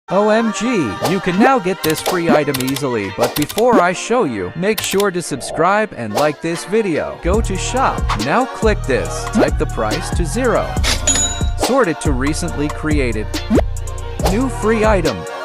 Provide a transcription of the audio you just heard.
OMG, you can now get this free item easily, but before I show you, make sure to subscribe and like this video. Go to shop, now click this, type the price to 0. Sort it to recently created. New free item.